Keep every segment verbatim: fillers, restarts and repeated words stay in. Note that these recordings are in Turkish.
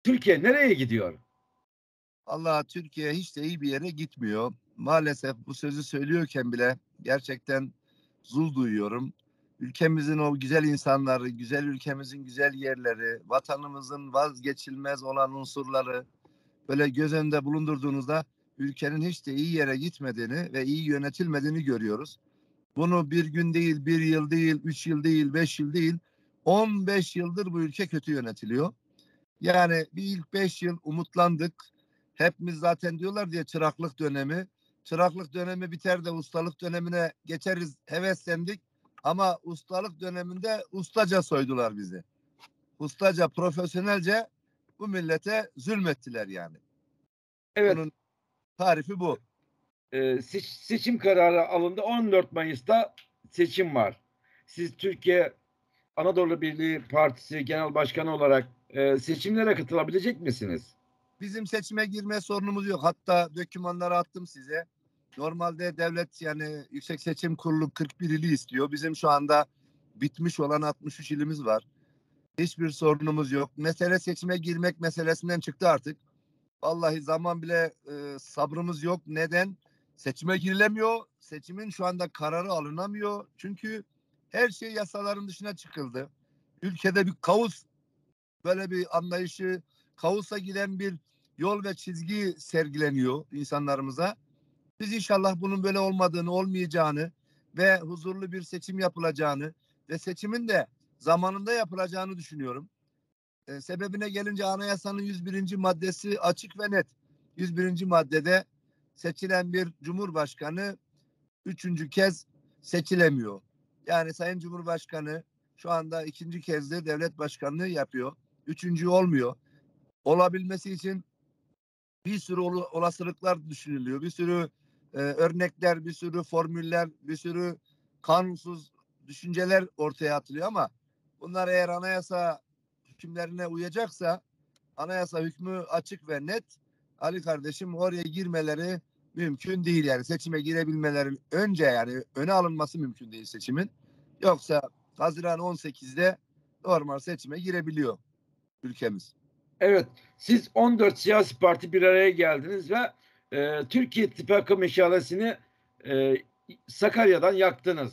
Türkiye nereye gidiyor? Allah, Türkiye hiç de iyi bir yere gitmiyor. Maalesef bu sözü söylüyorken bile gerçekten zul duyuyorum. Ülkemizin o güzel insanları, güzel ülkemizin güzel yerleri, vatanımızın vazgeçilmez olan unsurları böyle göz önünde bulundurduğunuzda ülkenin hiç de iyi yere gitmediğini ve iyi yönetilmediğini görüyoruz. Bunu bir gün değil, bir yıl değil, üç yıl değil, beş yıl değil, on beş yıldır bu ülke kötü yönetiliyor. Yani bir ilk beş yıl umutlandık. Hepimiz zaten diyorlar diye çıraklık dönemi. Çıraklık dönemi biter de ustalık dönemine geçeriz heveslendik. Ama ustalık döneminde ustaca soydular bizi. Ustaca, profesyonelce bu millete zulmettiler yani. Evet, Bunun tarifi bu. e, seç- seçim kararı alındı. on dört Mayıs'ta seçim var. Siz Türkiye Anadolu Birliği Partisi Genel Başkanı olarak e, seçimlere katılabilecek misiniz? Bizim seçime girme sorunumuz yok. Hatta dokümanları attım size. Normalde devlet yani Yüksek Seçim Kurulu kırk bir ili istiyor. Bizim şu anda bitmiş olan altmış üç ilimiz var. Hiçbir sorunumuz yok. Mesele seçime girmek meselesinden çıktı artık. Vallahi zaman bile e, sabrımız yok. Neden? Seçime girilemiyor. Seçimin şu anda kararı alınamıyor. Çünkü her şey yasaların dışına çıkıldı. Ülkede bir kaos, böyle bir anlayışı, kaosa giden bir yol ve çizgi sergileniyor insanlarımıza. Biz inşallah bunun böyle olmadığını, olmayacağını ve huzurlu bir seçim yapılacağını ve seçimin de zamanında yapılacağını düşünüyorum. E, sebebine gelince anayasanın yüz birinci maddesi açık ve net. yüz birinci maddede seçilen bir cumhurbaşkanı üçüncü kez seçilemiyor. Yani Sayın Cumhurbaşkanı şu anda ikinci kez de devlet başkanlığı yapıyor. Üçüncü olmuyor. Olabilmesi için bir sürü olasılıklar düşünülüyor. Bir sürü e, örnekler, bir sürü formüller, bir sürü kanunsuz düşünceler ortaya atılıyor ama bunlar eğer anayasa hükümlerine uyacaksa, anayasa hükmü açık ve net, Ali kardeşim, oraya girmeleri mümkün değil. Yani seçime girebilmeleri önce, yani öne alınması mümkün değil seçimin. Yoksa Haziran on sekizde normal seçime girebiliyor ülkemiz. Evet, siz on dört siyasi parti bir araya geldiniz ve e, Türkiye İttifakı meşalesini e, Sakarya'dan yaktınız.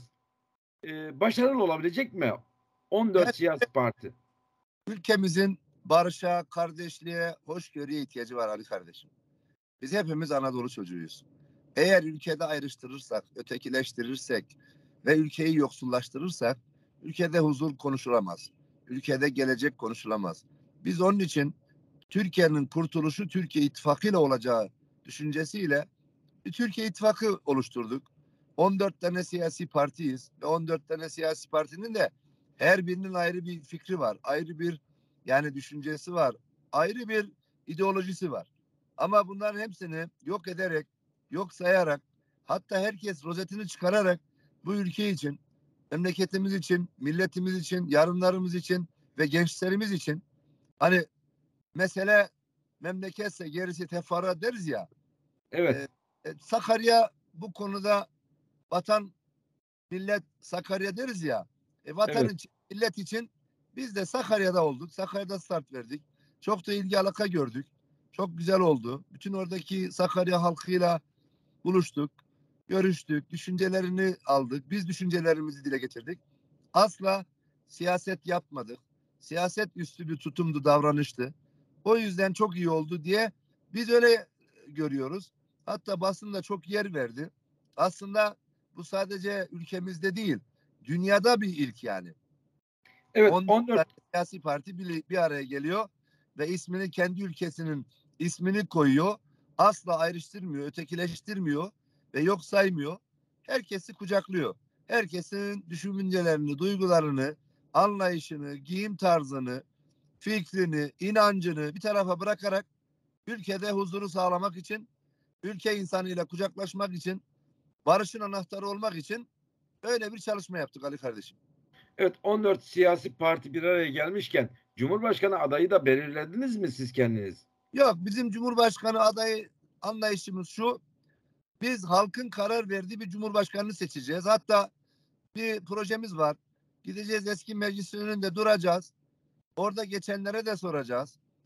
E, başarılı olabilecek mi on Yani dört siyasi parti? ülkemizin barışa, kardeşliğe, hoşgörüye ihtiyacı var Ali kardeşim. Biz hepimiz Anadolu çocuğuyuz. Eğer ülkede ayrıştırırsak, ötekileştirirsek ve ülkeyi yoksullaştırırsak ülkede huzur konuşulamaz. Ülkede gelecek konuşulamaz. Biz onun için Türkiye'nin kurtuluşu Türkiye İttifakı ile olacağı düşüncesiyle bir Türkiye İttifakı oluşturduk. on dört tane siyasi partiyiz ve on dört tane siyasi partinin de her birinin ayrı bir fikri var. Ayrı bir yani düşüncesi var. Ayrı bir ideolojisi var. Ama bunların hepsini yok ederek, yok sayarak, hatta herkes rozetini çıkararak bu ülke için, memleketimiz için, milletimiz için, yarınlarımız için ve gençlerimiz için, hani mesele memleketse gerisi teferruat deriz ya. Evet, E, e, Sakarya bu konuda vatan, millet Sakarya deriz ya. E, vatan evet. için, millet için biz de Sakarya'da olduk. Sakarya'da start verdik. Çok da ilgi alaka gördük. Çok güzel oldu. Bütün oradaki Sakarya halkıyla buluştuk, görüştük, düşüncelerini aldık. Biz düşüncelerimizi dile getirdik. Asla siyaset yapmadık. Siyaset üstü bir tutumdu, davranıştı. O yüzden çok iyi oldu diye biz öyle görüyoruz. Hatta basın da çok yer verdi. Aslında bu sadece ülkemizde değil, dünyada bir ilk yani. Evet, on dört on dört. tane siyasi parti bir, bir araya geliyor ve ismini kendi ülkesinin ismini koyuyor. Asla ayrıştırmıyor, ötekileştirmiyor ve yok saymıyor. Herkesi kucaklıyor. Herkesin düşüncelerini, duygularını, anlayışını, giyim tarzını, fikrini, inancını bir tarafa bırakarak ülkede huzuru sağlamak için, ülke insanıyla kucaklaşmak için, barışın anahtarı olmak için öyle bir çalışma yaptık Ali kardeşim. Evet, on dört siyasi parti bir araya gelmişken Cumhurbaşkanı adayı da belirlediniz mi siz kendiniz? Yok, bizim Cumhurbaşkanı adayı anlayışımız şu. Biz halkın karar verdiği bir Cumhurbaşkanını seçeceğiz. Hatta bir projemiz var. Gideceğiz, eski meclisin önünde duracağız. Orada geçenlere de soracağız.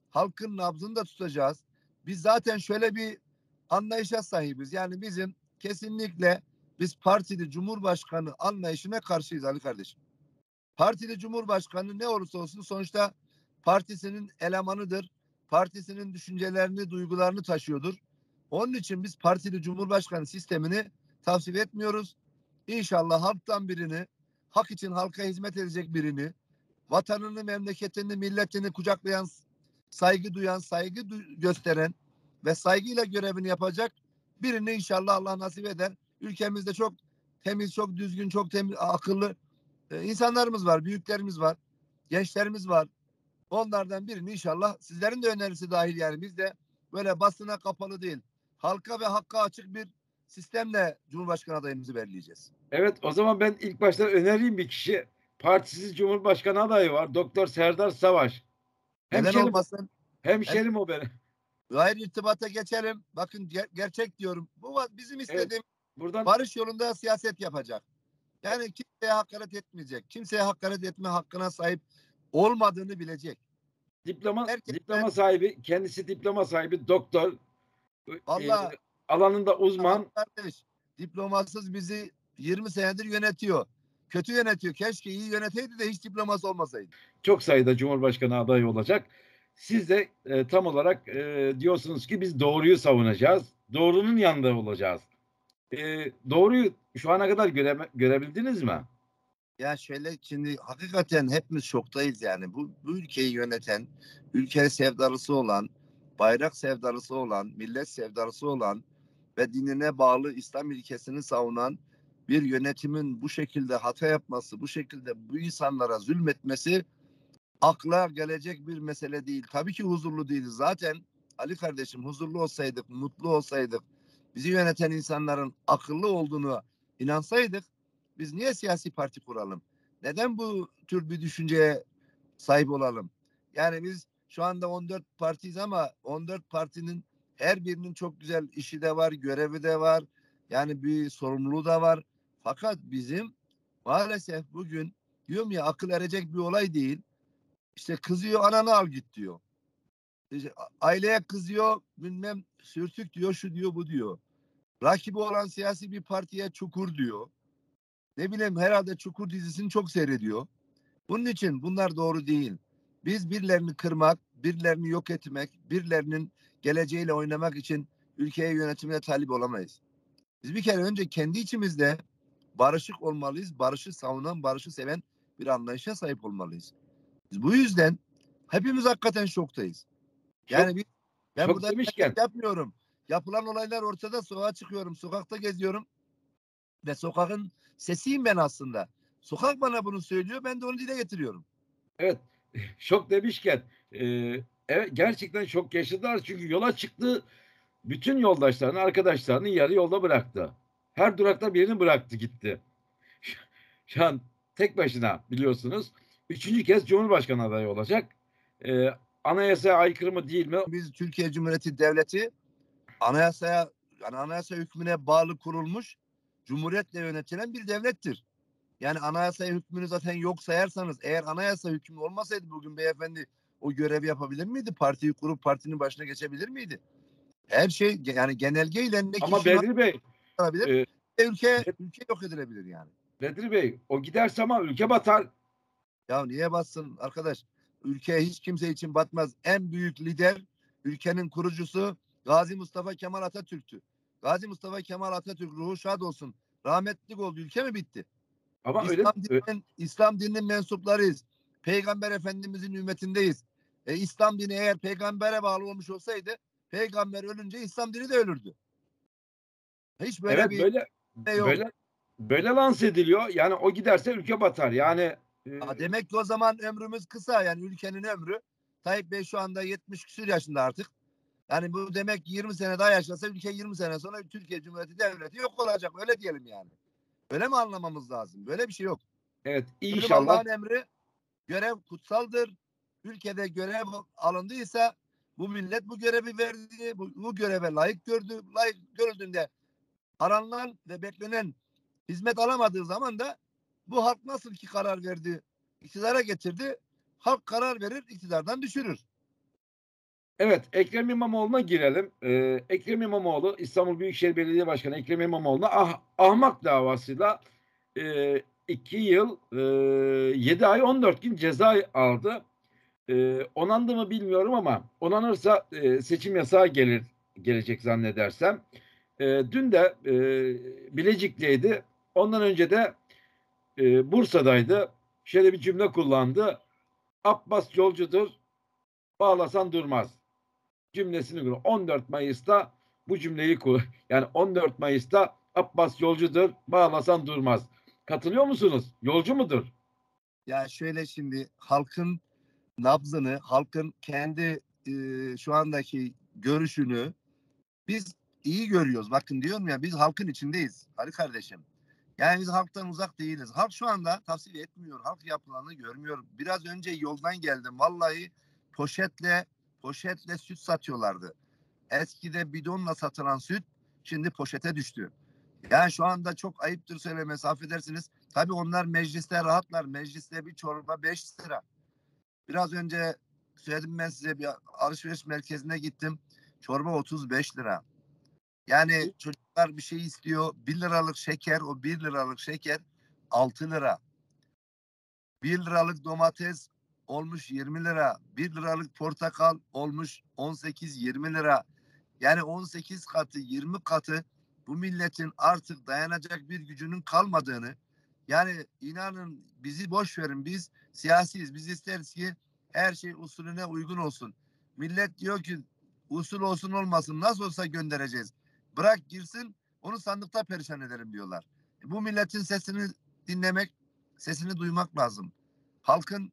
halkın nabzını da tutacağız. Biz zaten şöyle bir anlayışa sahibiz. Yani bizim kesinlikle biz partili cumhurbaşkanı anlayışına karşıyız Ali kardeşim. Partili cumhurbaşkanı ne olursa olsun sonuçta partisinin elemanıdır. Partisinin düşüncelerini, duygularını taşıyordur. Onun için biz partili cumhurbaşkanı sistemini tavsiye etmiyoruz. İnşallah halktan birini, hak için halka hizmet edecek birini, vatanını, memleketini, milletini kucaklayan, saygı duyan, saygı gösteren ve saygıyla görevini yapacak birini inşallah Allah nasip eder. Ülkemizde çok temiz, çok düzgün, çok temiz, akıllı e, insanlarımız var, büyüklerimiz var, gençlerimiz var. Onlardan birini inşallah sizlerin de önerisi dahil yani biz de böyle basına kapalı değil, halka ve hakka açık bir sistemle Cumhurbaşkanı adayımızı belirleyeceğiz. Evet, o zaman ben ilk başta önereyim bir kişi. Partisiz Cumhurbaşkanı adayı var. Doktor Serdar Savaş. Neden Hemşerim, olmasın? hemşerim o benim. Gayri irtibata geçelim. Bakın ger- gerçek diyorum. Bu bizim Evet, istediğim buradan barış yolunda siyaset yapacak. Yani kimseye hakaret etmeyecek. Kimseye hakaret etme hakkına sahip olmadığını bilecek. diploma Herkese diploma sahibi, kendisi diploma sahibi doktor, e, Allah alanında uzman. kardeş diplomasız bizi yirmi senedir yönetiyor. Kötü yönetiyor. Keşke iyi yöneteydi de hiç diploması olmasaydı. Çok sayıda Cumhurbaşkanı adayı olacak. Siz de e, tam olarak e, diyorsunuz ki biz doğruyu savunacağız. Doğrunun yanında olacağız. E, doğruyu şu ana kadar göre, görebildiniz mi? Ya şöyle şimdi hakikaten hepimiz şoktayız yani. Bu, bu ülkeyi yöneten, ülke sevdalısı olan, bayrak sevdalısı olan, millet sevdalısı olan ve dinine bağlı İslam ilkesini savunan bir yönetimin bu şekilde hata yapması, bu şekilde bu insanlara zulmetmesi akla gelecek bir mesele değil. Tabii ki huzurlu değiliz. Zaten Ali kardeşim huzurlu olsaydık, mutlu olsaydık, bizi yöneten insanların akıllı olduğunu inansaydık biz niye siyasi parti kuralım? Neden bu tür bir düşünceye sahip olalım? Yani biz şu anda on dört partiyiz ama on dört partinin her birinin çok güzel işi de var, görevi de var. Yani bir sorumluluğu da var. Fakat bizim maalesef bugün diyorum ya akıl erecek bir olay değil. İşte kızıyor ananı al git diyor. İşte aileye kızıyor bilmem sürtük diyor şu diyor bu diyor. Rakibi olan siyasi bir partiye Çukur diyor. Ne bileyim herhalde Çukur dizisini çok seyrediyor. Bunun için bunlar doğru değil. Biz birilerini kırmak, birilerini yok etmek, birilerinin geleceğiyle oynamak için ülkeye yönetimine talip olamayız. Biz bir kere önce kendi içimizde barışık olmalıyız. Barışı savunan, barışı seven bir anlayışa sahip olmalıyız. Biz bu yüzden hepimiz hakikaten şoktayız. Yani Çok bir, ben çok burada demişken yapmıyorum. Yapılan olaylar ortada, sokağa çıkıyorum, sokakta geziyorum ve sokakın sesiyim ben aslında. Sokak bana bunu söylüyor, ben de onu dile getiriyorum. evet, şok demişken e, evet, gerçekten şok yaşadılar çünkü yola çıktı, bütün yoldaşlarını, arkadaşlarını yarı yolda bıraktı. Her durakta birini bıraktı gitti. Şu an tek başına biliyorsunuz. Üçüncü kez Cumhurbaşkanı adayı olacak. E, anayasaya aykırı mı değil mi? Biz Türkiye Cumhuriyeti Devleti anayasaya, yani anayasa hükmüne bağlı kurulmuş, cumhuriyetle yönetilen bir devlettir. Yani anayasa hükmünü zaten yok sayarsanız, eğer anayasa hükmü olmasaydı bugün beyefendi o görevi yapabilir miydi? Partiyi kurup partinin başına geçebilir miydi? Her şey yani genelgeyle ne Ama kişi Bedri Bey, yapabilir, e, ülke ülke yok edilebilir yani. Bedri Bey, o giderse ama ülke batar. Ya niye batsın arkadaş? Ülke hiç kimse için batmaz. En büyük lider, ülkenin kurucusu Gazi Mustafa Kemal Atatürk'tü. Gazi Mustafa Kemal Atatürk ruhu şad olsun. Rahmetlik oldu. Ülke mi bitti? Ama öyle İslam ö- dininin, İslam dininin mensuplarıyız. Peygamber Efendimizin ümmetindeyiz. E, İslam dini eğer peygambere bağlı olmuş olsaydı peygamber ölünce İslam dini de ölürdü. Hiç böyle evet, bir böyle şey yok. böyle böyle lanse ediliyor. Yani o giderse ülke batar. Yani e, Ha, demek ki o zaman ömrümüz kısa. Yani ülkenin ömrü. Tayyip Bey şu anda yetmiş küsur yaşında artık. Yani bu demek ki yirmi sene daha yaşasa ülke yirmi sene sonra Türkiye Cumhuriyeti Devleti yok olacak. Öyle diyelim yani. Öyle mi anlamamız lazım? Böyle bir şey yok. evet, Ölüm inşallah. Allah'ın emri. Görev kutsaldır. Ülkede görev alındıysa bu millet bu görevi verdi. Bu, bu göreve layık gördü. Layık görüldüğünde aranılan ve beklenen hizmet alamadığı zaman da bu halk nasıl ki karar verdi, iktidara getirdi. Halk karar verir, iktidardan düşürür. Evet, Ekrem İmamoğlu'na girelim. Eee, Ekrem İmamoğlu, İstanbul Büyükşehir Belediye Başkanı Ekrem İmamoğlu'na ah ahmak davasıyla eee, iki yıl eee, yedi ay on dört gün ceza aldı. Eee, onandı mı bilmiyorum ama onanırsa eee, seçim yasağı gelir gelecek zannedersem. Eee, dün de eee, Bilecik'teydi. Ondan önce de eee, Bursa'daydı. Şöyle bir cümle kullandı. Abbas yolcudur, bağlasan durmaz cümlesini kuruyor. on dört Mayıs'ta bu cümleyi kur. Yani on dört Mayıs'ta Abbas yolcudur, bağlasan durmaz. Katılıyor musunuz? Yolcu mudur? Ya şöyle, şimdi halkın nabzını, halkın kendi e, şu andaki görüşünü biz iyi görüyoruz. Bakın diyorum ya, biz halkın içindeyiz Ali kardeşim. Yani biz halktan uzak değiliz. Halk şu anda tavsiye etmiyor. Halk yapılanı görmüyor. Biraz önce yoldan geldim. Vallahi poşetle poşetle süt satıyorlardı. Eskide bidonla satılan süt şimdi poşete düştü. Yani şu anda çok ayıptır söylemesi, affedersiniz. Tabii onlar mecliste rahatlar. Mecliste bir çorba beş lira. Biraz önce söyledim ben size, bir alışveriş merkezine gittim. Çorba otuz beş lira. Yani çocuklar bir şey istiyor. Bir liralık şeker, o bir liralık şeker altı lira. Bir liralık domates olmuş yirmi lira. Bir liralık portakal olmuş on sekiz yirmi lira. Yani on sekiz katı, yirmi katı bu milletin artık dayanacak bir gücünün kalmadığını, yani inanın, bizi boş verin, biz siyasiyiz. Biz isteriz ki her şey usulüne uygun olsun. Millet diyor ki usul olsun olmasın nasıl olsa göndereceğiz. Bırak girsin, onu sandıkta perişan ederim diyorlar. Bu milletin sesini dinlemek, sesini duymak lazım. Halkın,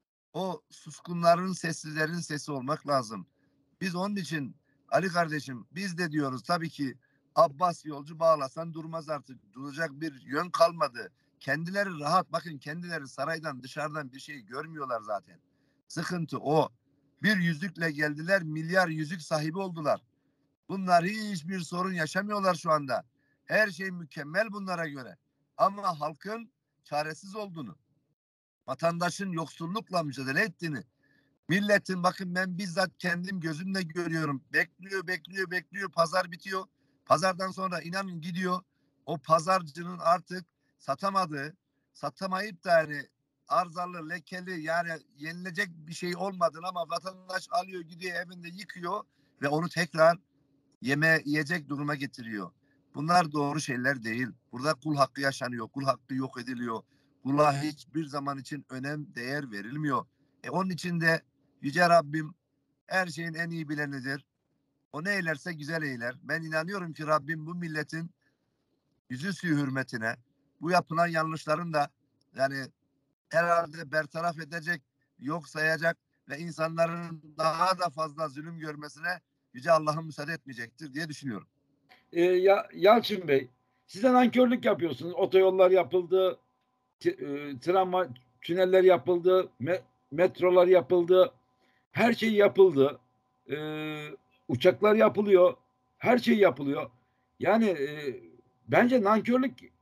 o suskunların, sessizlerin sesi olmak lazım. Biz onun için Ali kardeşim, biz de diyoruz tabii ki Abbas yolcu bağlasan durmaz artık. Duracak bir yön kalmadı. Kendileri rahat, bakın kendileri saraydan dışarıdan bir şey görmüyorlar zaten. Sıkıntı o. Bir yüzükle geldiler, milyar yüzük sahibi oldular. Bunlar hiçbir sorun yaşamıyorlar şu anda. Her şey mükemmel bunlara göre. Ama halkın çaresiz olduğunu, vatandaşın yoksullukla mücadele ettiğini, milletin, bakın ben bizzat kendim gözümle görüyorum. Bekliyor, bekliyor, bekliyor. Pazar bitiyor. Pazardan sonra inanın gidiyor. O pazarcının artık satamadığı, satamayıp da yani arızalı, lekeli, yani yenilecek bir şey olmadığını, ama vatandaş alıyor gidiyor evinde yıkıyor ve onu tekrar yeme yiyecek duruma getiriyor. Bunlar doğru şeyler değil. Burada kul hakkı yaşanıyor. Kul hakkı yok ediliyor. Kula hiçbir zaman için önem, değer verilmiyor. E onun için de Yüce Rabbim her şeyin en iyi bilenidir. O ne eylerse güzel eyler. Ben inanıyorum ki Rabbim bu milletin yüzü suyu hürmetine bu yapılan yanlışların da yani herhalde bertaraf edecek, yok sayacak ve insanların daha da fazla zulüm görmesine Yüce Allah'ın müsaade etmeyecektir diye düşünüyorum. Eee, ya, Yalçın Bey, size nankörlük yapıyorsunuz. Otoyollar yapıldı, t- e, tramvay, tüneller yapıldı, me- metrolar yapıldı, her şey yapıldı. Eee, uçaklar yapılıyor, her şey yapılıyor. Yani e, bence nankörlük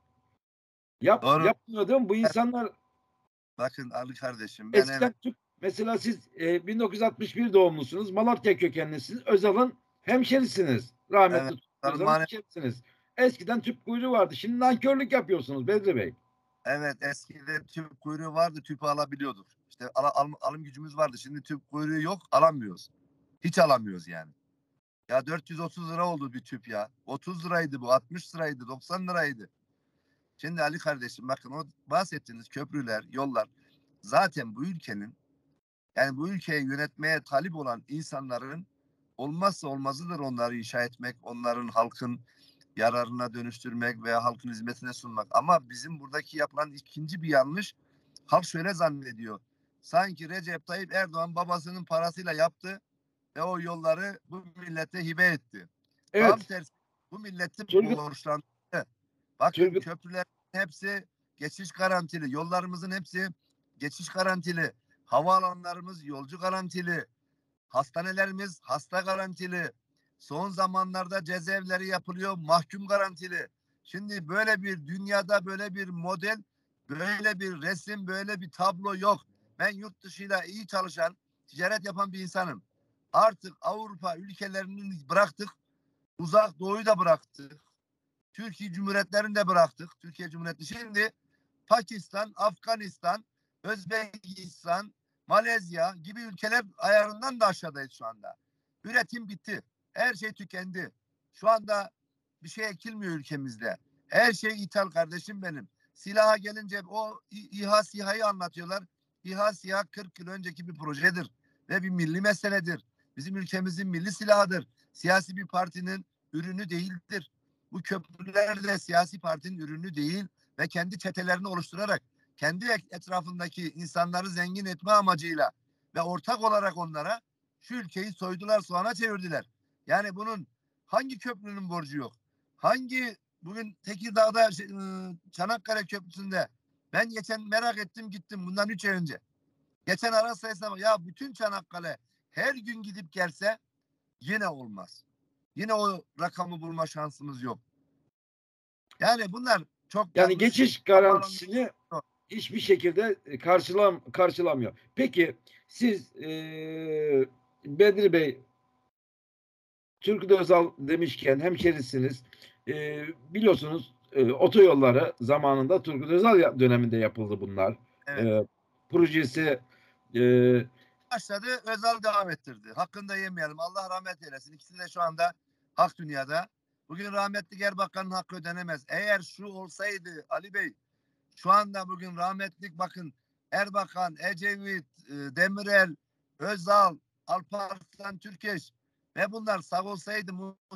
yap Doğru. yapmıyor değil mi? Bu insanlar Bakın Ali kardeşim, ben evet, eskiden Türk, mesela siz e, bin dokuz yüz altmış bir doğumlusunuz, Malatya kökenlisiniz, Özal'ın hemşerisiniz. evet. Rahmetli Özal'ın Maalesef, hemşerisiniz. Eskiden tüp kuyruğu vardı. Şimdi nankörlük yapıyorsunuz Bedri Bey. evet, eskide tüp kuyruğu vardı, tüpü alabiliyorduk. İşte al, al, alım gücümüz vardı. Şimdi tüp kuyruğu yok, alamıyoruz. Hiç alamıyoruz yani. Ya dört yüz otuz lira oldu bir tüp ya. otuz liraydı bu, altmış liraydı, doksan liraydı. Şimdi Ali kardeşim, bakın o bahsettiğiniz köprüler, yollar zaten bu ülkenin, yani bu ülkeyi yönetmeye talip olan insanların olmazsa olmazıdır onları inşa etmek, onların halkın yararına dönüştürmek veya halkın hizmetine sunmak. Ama bizim buradaki yapılan ikinci bir yanlış, halk şöyle zannediyor. Sanki Recep Tayyip Erdoğan babasının parasıyla yaptı ve o yolları bu millete hibe etti. Tam Evet, tersi, bu milleti Turgut, borçlandırdı. Bakın Turgut, köprüler hepsi geçiş garantili, yollarımızın hepsi geçiş garantili, havaalanlarımız yolcu garantili, hastanelerimiz hasta garantili. Son zamanlarda cezaevleri yapılıyor, mahkum garantili. Şimdi böyle bir dünyada böyle bir model, böyle bir resim, böyle bir tablo yok. Ben yurt dışıyla iyi çalışan, ticaret yapan bir insanım. Artık Avrupa ülkelerini bıraktık. Uzak Doğu'yu da bıraktık. Türkiye Cumhuriyetlerini de bıraktık. Türkiye Cumhuriyeti şimdi Pakistan, Afganistan, Özbekistan, Malezya gibi ülkeler ayarından da aşağıdayız şu anda. Üretim bitti. Her şey tükendi. Şu anda bir şey ekilmiyor ülkemizde. Her şey ithal kardeşim benim. Silaha gelince o İHA SİHA'yı anlatıyorlar. İHA SİHA kırk yıl önceki bir projedir ve bir milli meseledir. Bizim ülkemizin milli silahıdır. Siyasi bir partinin ürünü değildir. Bu köprüler de siyasi partinin ürünü değil ve kendi çetelerini oluşturarak kendi etrafındaki insanları zengin etme amacıyla ve ortak olarak onlara şu ülkeyi soydular, soğana çevirdiler. Yani bunun hangi köprünün borcu yok? Hangi bugün Tekirdağ'da Çanakkale Köprüsü'nde ben geçen merak ettim gittim bundan üç ay önce. Geçen araç sayısına bak ya bütün Çanakkale her gün gidip gelse yine olmaz. Yine o rakamı bulma şansımız yok. Yani bunlar çok yani yanlış. geçiş garantisini hiçbir şekilde karşılam karşılamıyor. Peki siz e, Bedri Bey, Turgut Özal demişken hemşerisiniz. E, biliyorsunuz e, otoyolları zamanında Turgut Özal döneminde yapıldı bunlar. Evet. E, projesi e, başladı, Özal devam ettirdi. Hakkını da yemeyelim. Allah rahmet eylesin. İkisi de şu anda hak dünyada. Bugün rahmetli Erbakan'ın hakkı ödenemez. Eğer şu olsaydı Ali Bey, şu anda bugün rahmetlik bakın Erbakan, Ecevit, Demirel, Özal, Alparslan Türkeş ve bunlar sağ olsaydı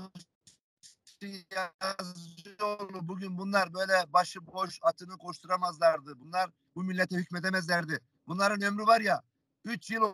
Yazıcıoğlu bugün bunlar böyle başıboş atını koşturamazlardı. Bunlar bu millete hükmedemezlerdi. Bunların ömrü var ya üç yıl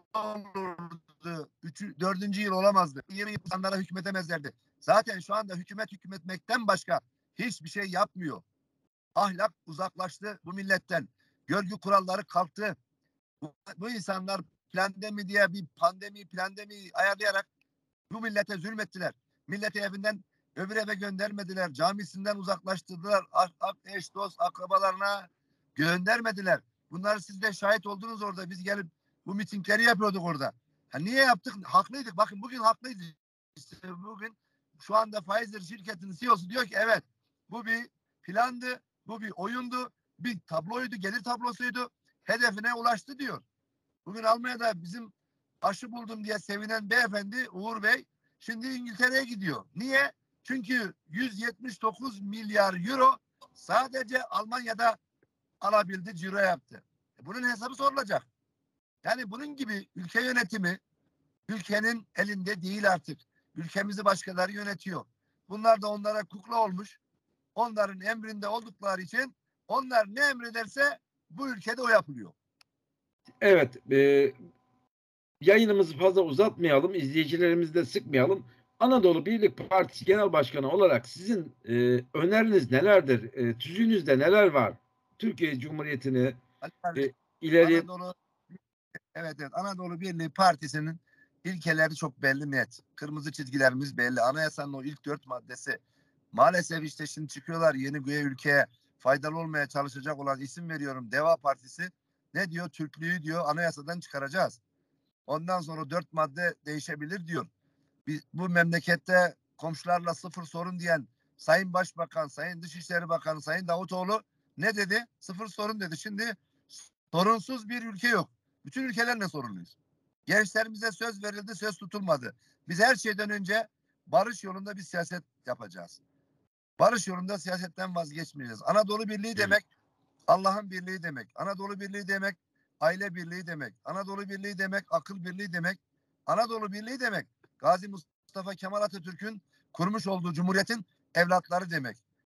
olurdu. Üç, dördüncü yıl olamazdı. Yeni insanlara hükmedemezlerdi. Zaten şu anda hükümet hükmetmekten başka hiçbir şey yapmıyor. Ahlak uzaklaştı bu milletten. Görgü kuralları kalktı. Bu, bu insanlar pandemi diye bir pandemi pandemi ayarlayarak bu millete zulmettiler. Milleti evinden öbür eve göndermediler. Camisinden uzaklaştırdılar. Eş, dost, akrabalarına göndermediler. Bunları siz de şahit oldunuz orada. Biz gelip bu mitingleri yapıyorduk orada. Ha, niye yaptık? Haklıydık. Bakın bugün haklıydık. İşte bugün şu anda Pfizer şirketinin C E O'su diyor ki evet bu bir plandı. Bu bir oyundu. Bir tabloydu. Gelir tablosuydu. Hedefine ulaştı diyor. Bugün Almanya'da bizim aşı buldum diye sevinen beyefendi Uğur Bey şimdi İngiltere'ye gidiyor. Niye? Çünkü yüz yetmiş dokuz milyar euro sadece Almanya'da alabildi, ciro yaptı. Bunun hesabı sorulacak. Yani bunun gibi ülke yönetimi ülkenin elinde değil artık. Ülkemizi başkaları yönetiyor. Bunlar da onlara kukla olmuş. Onların emrinde oldukları için onlar ne emrederse bu ülkede o yapılıyor. Evet. E, yayınımızı fazla uzatmayalım. İzleyicilerimizi de sıkmayalım. Anadolu Birlik Partisi Genel Başkanı olarak sizin e, öneriniz nelerdir? E, tüzüğünüzde neler var? Türkiye Cumhuriyeti'ni e, ileri... Anadolu, evet, evet. Anadolu Birliği Partisi'nin ilkeleri çok belli, net. Kırmızı çizgilerimiz belli. Anayasanın o ilk dört maddesi. Maalesef işte şimdi çıkıyorlar yeni güya ülkeye faydalı olmaya çalışacak olan isim veriyorum. Deva Partisi ne diyor? Türklüğü diyor anayasadan çıkaracağız. Ondan sonra dört madde değişebilir diyor. Biz, bu memlekette komşularla sıfır sorun diyen Sayın Başbakan, Sayın Dışişleri Bakanı, Sayın Davutoğlu ne dedi? Sıfır sorun dedi. Şimdi sorunsuz bir ülke yok. Bütün ülkelerle sorunluyuz. Gençlerimize söz verildi, söz tutulmadı. Biz her şeyden önce barış yolunda bir siyaset yapacağız. Barış yolunda siyasetten vazgeçmeyeceğiz. Anadolu Birliği demek Allah'ın birliği demek. Anadolu Birliği demek aile birliği demek. Anadolu Birliği demek akıl birliği demek. Anadolu Birliği demek Gazi Mustafa Kemal Atatürk'ün kurmuş olduğu cumhuriyetin evlatları demek.